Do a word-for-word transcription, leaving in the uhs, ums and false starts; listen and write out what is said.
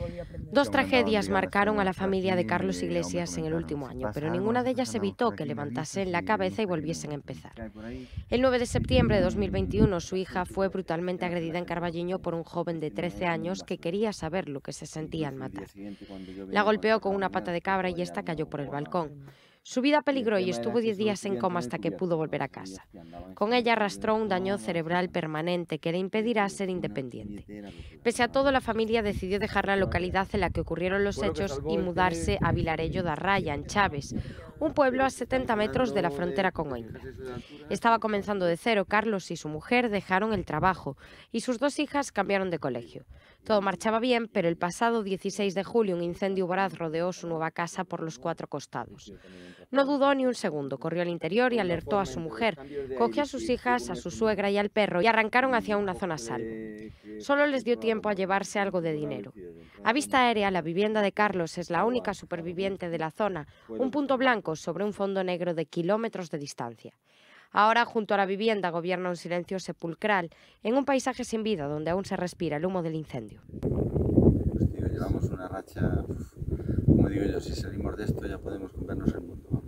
Dos tragedias marcaron a la familia de Carlos Iglesias en el último año, pero ninguna de ellas evitó que levantasen la cabeza y volviesen a empezar. El nueve de septiembre de dos mil veintiuno, su hija fue brutalmente agredida en Carballiño por un joven de trece años que quería saber lo que se sentía al matar. La golpeó con una pata de cabra y esta cayó por el balcón. Su vida peligró y estuvo diez días en coma hasta que pudo volver a casa. Con ella arrastró un daño cerebral permanente que le impedirá ser independiente. Pese a todo, la familia decidió dejar la localidad en la que ocurrieron los hechos y mudarse a Vilarello da Raya, en Chaves, un pueblo a setenta metros de la frontera con Oinda. Estaba comenzando de cero. Carlos y su mujer dejaron el trabajo y sus dos hijas cambiaron de colegio. Todo marchaba bien, pero el pasado dieciséis de julio un incendio voraz rodeó su nueva casa por los cuatro costados. No dudó ni un segundo, corrió al interior y alertó a su mujer. Cogió a sus hijas, a su suegra y al perro y arrancaron hacia una zona a salvo. Solo les dio tiempo a llevarse algo de dinero. A vista aérea, la vivienda de Carlos es la única superviviente de la zona, un punto blanco sobre un fondo negro de kilómetros de distancia. Ahora, junto a la vivienda, gobierna un silencio sepulcral en un paisaje sin vida donde aún se respira el humo del incendio. Pues tío, llevamos una racha, como digo yo, si salimos de esto ya podemos comernos el mundo.